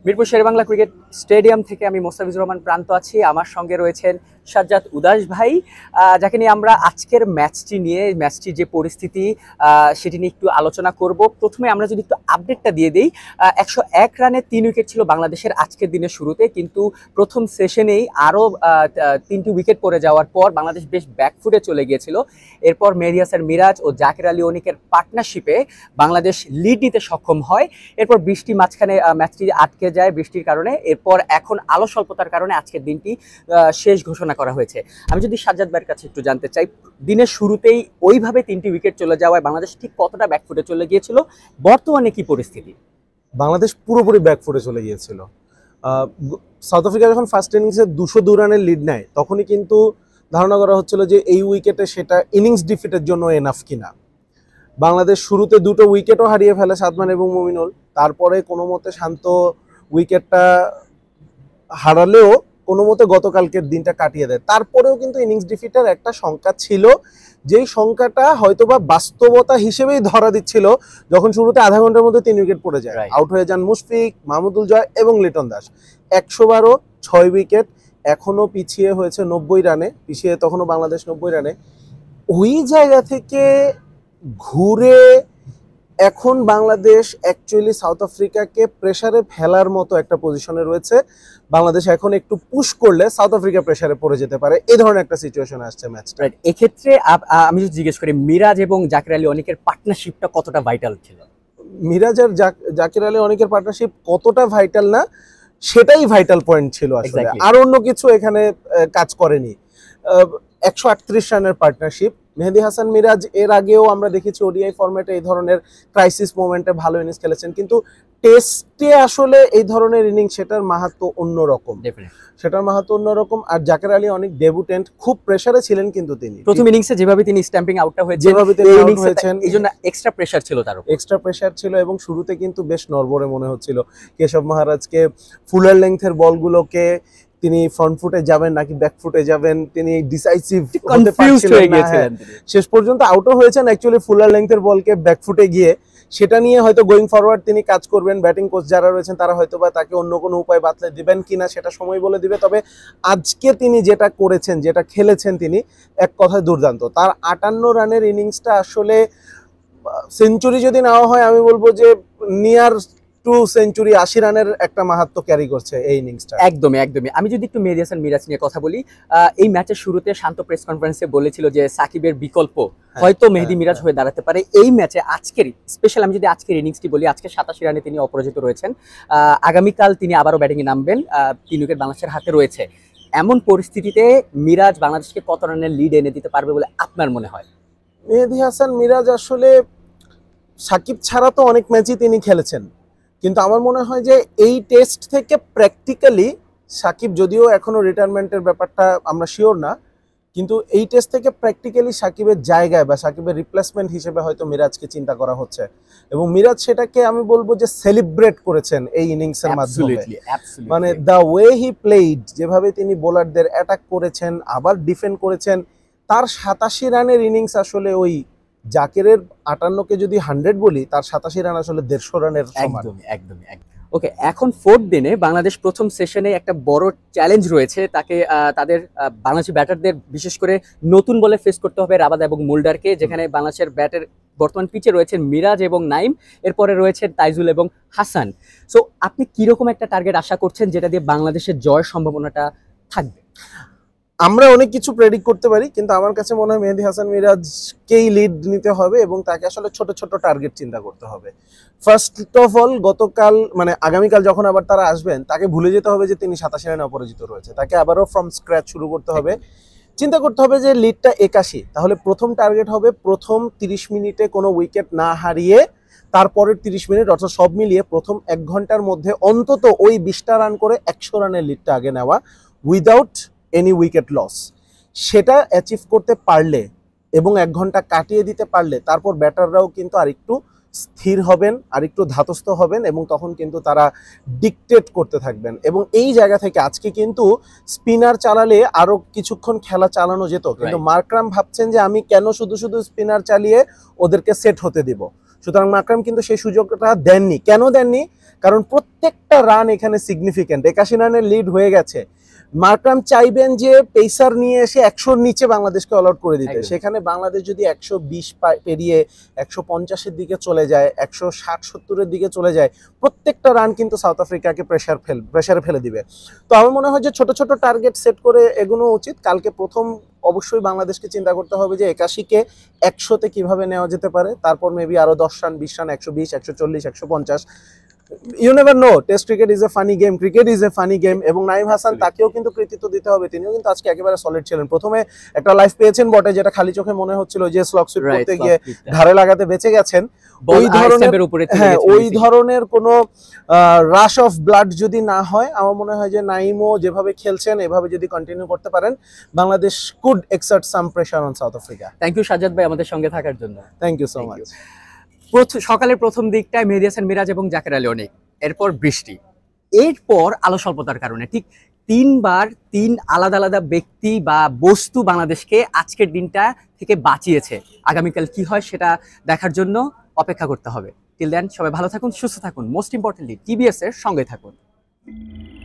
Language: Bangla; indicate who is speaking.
Speaker 1: মিরপুর শেরেবাংলা ক্রিকেট স্টেডিয়াম থেকে আমি মোস্তাফিজুর রহমান প্রান্ত আছি। আমার সঙ্গে রয়েছেন সাজ্জাদ উদাস ভাই, যাকে নিয়ে আমরা আজকের ম্যাচটির যে পরিস্থিতি সেটি নিয়ে একটু আলোচনা করব। প্রথমে আমরা যদি একটু আপডেটটা দিয়ে দিই, 101 রানে 3 উইকেট ছিল বাংলাদেশের আজকের দিনের শুরুতে, কিন্তু প্রথম সেশনেই আরও 3টি উইকেট পড়ে যাওয়ার পর বাংলাদেশ বেশ ব্যাকফুটে চলে গিয়েছিল। এরপর মেহেদী হাসান মিরাজ ও জাকির আলী অনিকের পার্টনারশিপে বাংলাদেশ লিড নিতে সক্ষম হয়। এরপর বৃষ্টি মাঝখানে ম্যাচটি আটকে যায় বৃষ্টির কারণে। এরপর এখন আলো স্বল্পতার কারণে আজকের দিনটি শেষ ঘোষণা করা হয়েছে। আমি যদি সাজ্জাদ ভাইয়ের কাছে একটু জানতে চাই, দিনের শুরুতেই ওইভাবে 3টি উইকেট চলে যাওয়ায় বাংলাদেশ ঠিক কতটা ব্যাকফুটে চলে গিয়েছিল, বর্তমানে কি পরিস্থিতি?
Speaker 2: বাংলাদেশ পুরোপুরি ব্যাকফুটে চলে গিয়েছিল। সাউথ আফ্রিকা যখন ফার্স্ট ইনিংসে 202 রানের লিড নেয়, তখনই কিন্তু ধারণা করা হচ্ছিল যে এই উইকেটে সেটা ইনিংস ডিফিটের জন্য এনাফ কিনা। বাংলাদেশ শুরুতে 2টো উইকেটও হারিয়ে ফেলে, সাদমান এবং মুমিনুল। তারপরে কোনো মতে শান্ত উইকেটটা হারালেও কোনো মতে গতকালকের দিনটা কাটিয়ে দেয়। তারপরেও কিন্তু ইনিংস ডিফিটের একটা সংখ্যা ছিল, যেই সংখ্যাটা হয়তোবা বাস্তবতা হিসেবেই ধরা দিচ্ছিল যখন শুরুতে আধা ঘন্টার মধ্যে 3 উইকেট পড়ে যায়। আউট হয়ে যান মুশফিক, মাহমুদুল জয় এবং লিটন দাস। 112, 6 উইকেট, এখনো পিছিয়ে হয়েছে 90 রানে, পিছিয়ে তখনও বাংলাদেশ 90 রানে। ওই জায়গা থেকে ঘুরে এখন বাংলাদেশ অ্যাকচুয়ালি সাউথ আফ্রিকাকে প্রেসারে ফেলার মতো একটা পজিশনে রয়েছে। বাংলাদেশ এখন একটু পুশ করলে সাউথ আফ্রিকা প্রেসারে পড়ে যেতে পারে, এই ধরনের একটা সিচুয়েশন আসছে ম্যাচটা।
Speaker 1: এক্ষেত্রে আমি যদি জিজ্ঞেস করি, মিরাজ এবং জাকির আলী অনিকের পার্টনারশিপটা কতটা ভাইটাল ছিল?
Speaker 2: মিরাজ আর জাকির আলী অনিকের পার্টনারশিপ কতটা ভাইটাল না, সেটাই ভাইটাল পয়েন্ট ছিল আসলে। আর অন্য কিছু এখানে কাজ করেনি। 138 রানের পার্টনারশিপ। মেহেদী হাসান মিরাজ এর আগেও আমরা দেখেছি ওডিআই ফরম্যাটে এই ধরনের ক্রাইসিস মোমেন্টে ভালো ইনিংস খেলেছেন, কিন্তু টেস্টে আসলে এই ধরনের ইনিংস সেটার মাহাত্ম্য অন্যরকম, আর জাকির আলী অনেক ডেবিউটেন্ট, খুব প্রেসারে ছিলেন, কিন্তু তিনি
Speaker 1: প্রথম ইনিংসে যেভাবে তিনি স্ট্যাম্পিং আউটটা হয়েছেন এইজন্য এক্সট্রা প্রেসার ছিল,
Speaker 2: এক্সট্রা প্রেসার ছিল। এবং শুরুতে কিন্তু বেশ নড়বড়ে মনে হচ্ছিল কেশব মহারাজকে, ফুলার লেংথের বলগুলোকে তিনি ফ্রন্ট ফুটে যাবেন নাকি ব্যাক ফুটে যাবেন, তিনি ডিসাইসিভ হতে পারছিলেন না। শেষ পর্যন্ত আউটও হয়েছেন অ্যাকচুয়ালি ফুলার লেংথের বলকে ব্যাক ফুটে গিয়ে। সেটা নিয়ে হয়তো গোয়িং ফরওয়ার্ড তিনি কাজ করবেন, ব্যাটিং কোচ যারা রয়েছেন তারা হয়তো বা তাকে অন্য কোনো উপায় বাতলে দিবেন কিনা সেটা সময় বলে দিবে। তবে আজকে তিনি যেটা করেছেন, যেটা খেলেছেন, তিনি এক কথায় দুর্দান্ত। তার 58 রানের ইনিংসটা আসলে সেঞ্চুরি যদি নেওয়া হয়, আমি বলবো যে নিয়ার টু সেঞ্চুরি, 80 রানের একটা মাহাত্ম্য ক্যারি করছে এই ইনিংসটা।
Speaker 1: একদমই। আমি যদি একটু মেহেদী হাসান মিরাজ নিয়ে কথা বলি, এই ম্যাচের শুরুতে শান্ত প্রেস কনফারেন্সে বলেছিল যে সাকিবের বিকল্প হয়তো মেহেদী মিরাজ হয়ে দাঁড়াতে পারে। এই ম্যাচে আজকের স্পেশাল আমি যদি আজকের ইনিংসটি বলি, আজকে 87 রানে তিনি অপরাজিত রয়েছেন। আগামীকাল তিনি আবারও ব্যাটিংয়ে নামবেন, 3 উইকেট বাংলাদেশের হাতে রয়েছে। এমন পরিস্থিতিতে মিরাজ বাংলাদেশকে কত রানের লিড এনে দিতে পারবে বলে আপনার মনে হয়?
Speaker 2: মেহেদী হাসান মিরাজ আসলে সাকিব ছাড়া তো অনেক ম্যাচই তিনি খেলেছেন, কিন্তু আমার মনে হয় যে এই টেস্ট থেকে প্র্যাকটিক্যালি সাকিব, যদিও এখনো রিটায়ারমেন্টের ব্যাপারটা আমরা শিওর না, কিন্তু এই টেস্ট থেকে প্র্যাকটিক্যালি সাকিবের জায়গায় বা সাকিবের রিপ্লেসমেন্ট হিসেবে হয়তো মিরাজকে চিন্তা করা হচ্ছে। এবং মিরাজ সেটাকে আমি বলবো যে সেলিব্রেট করেছেন এই ইনিংসের মাধ্যমে। মানে দ্য ওয়ে হি প্লেইড, যেভাবে তিনি বোলারদের অ্যাটাক করেছেন আবার ডিফেন্ড করেছেন। তার 87 রানের ইনিংস আসলে ওই জাকিরের 58কে যদি 100 বলি, তার 87 রান আসলে 150 রানের সমান।
Speaker 1: একদমই। ওকে, এখন 4th দিনে বাংলাদেশ প্রথম সেশনে একটা বড় চ্যালেঞ্জ রয়েছে। তাদের বাংলাদেশি ব্যাটারদের বিশেষ করে নতুন বলে ফেস করতে হবে রাবাদা এবং মুলডারকে, যেখানে বাংলাদেশের ব্যাটের বর্তমান পিচে রয়েছেন মিরাজ এবং নাইম, এরপরে রয়েছেন তাইজুল এবং হাসান। সো আপনি কিরকম একটা টার্গেট আশা করছেন যেটা দিয়ে বাংলাদেশের জয়ের সম্ভাবনাটা থাকবে?
Speaker 2: আমরা অনেক কিছু প্রেডিক্ট করতে পারি, কিন্তু আমার কাছে মনে হয় মেহেদী হাসান মিরাজকেই লিড নিতে হবে এবং তাকে আসলে ছোট ছোট টার্গেট চিন্তা করতে হবে। ফার্স্ট অফ অল, আগামীকাল যখন আবার তারা আসবেন, তাকে ভুলে যেতে হবে যে তিনি 87 রানে অপরাজিত রয়েছে। তাকে আবারও ফ্রম স্ক্র্যাচ শুরু করতে হবে। চিন্তা করতে হবে যে লিডটা 81, তাহলে প্রথম টার্গেট হবে প্রথম 30 মিনিটে কোনো উইকেট না হারিয়ে তারপরের 30 মিনিট, অর্থাৎ সব মিলিয়ে প্রথম 1 ঘন্টার মধ্যে অন্তত ওই 20টা রান করে 100 রানের লিডটা আগে নেওয়া উইদাউট এনি উইকেট লস। সেটা অ্যাচিভ করতে পারলে এবং 1 ঘন্টা কাটিয়ে দিতে পারলে তারপর ব্যাটাররাও কিন্তু আরেকটু স্থির হবেন, আরেকটু ধাতস্থ হবেন এবং তখন কিন্তু তারা ডিকটেট করতে থাকবেন। এবং এই জায়গা থেকে আজকে কিন্তু স্পিনার চালালে আরও কিছুক্ষণ খেলা চালানো যেত, কিন্তু মার্করাম ভাবছেন যে আমি কেন শুধু শুধু স্পিনার চালিয়ে ওদেরকে সেট হতে দিব। সুতরাং মাকরাম কিন্তু সেই সুযোগটা দেননি। কেন দেননি? কারণ প্রত্যেকটা রান এখানে সিগনিফিক্যান্ট। 81 রানের লিড হয়ে গেছে, মাকরাম চাইবেন যে পেসার নিয়ে এসে 100-র নিচে বাংলাদেশকে অল আউট করে দিতে। সেখানে বাংলাদেশ যদি 120 পেরিয়ে 150-এর দিকে চলে যায়, 160-70-এর দিকে চলে যায়, প্রত্যেকটা রান কিন্তু সাউথ আফ্রিকাকে প্রেসারে ফেলে দিবে। তো আমার মনে হয় যে ছোট ছোট টার্গেট সেট করে এগোনো উচিত। কালকে প্রথম অবশ্যই বাংলাদেশকে চিন্তা করতে হবে যে 81-কে 100-তে কিভাবে নেওয়া যেতে পারে, তারপর মেবি আরো 10 run, 20 run, 120, 140, 150। You never know, test cricket is a funny game, cricket is a funny game. এবং নাইম হাসান, তাকেও কিন্তু কৃতিত্ব দিতে হবে, তিনিও কিন্তু আজকে একেবারে সলিড ছিলেন। প্রথমে একটা লাইফ পেয়েছেন বটে, যেটা খালি চোখে মনে হচ্ছিল যে স্লগ সুইপ করতে গিয়ে ধারে লাগাতে বেঁচে গেছেন। ওই ধরনের কোনো রাশ অফ ব্লাড যদি না হয়, আমার মনে হয় যে নাইমও যেভাবে খেলছেন এভাবে যদি কন্টিনিউ করতে পারেন, Bangladesh could exert some pressure on South Africa.
Speaker 1: Thank you Sajjad ভাই আমাদের সঙ্গে থাকার জন্য।
Speaker 2: Thank you so much.
Speaker 1: সকালের প্রথম দিকটায় মেহেদী হাসান মিরাজ এবং জাকের আলী অনেক, এরপর বৃষ্টি, এরপর আলো স্বল্পতার কারণে ঠিক 3বার 3 আলাদা আলাদা ব্যক্তি বা বস্তু বাংলাদেশকে আজকের দিনটা থেকে বাঁচিয়েছে। আগামীকাল কি হয় সেটা দেখার জন্য অপেক্ষা করতে হবে। টিল দেন সবাই ভালো থাকুন, সুস্থ থাকুন, মোস্ট ইম্পর্টেন্টলি টিবিএস এর সঙ্গে থাকুন।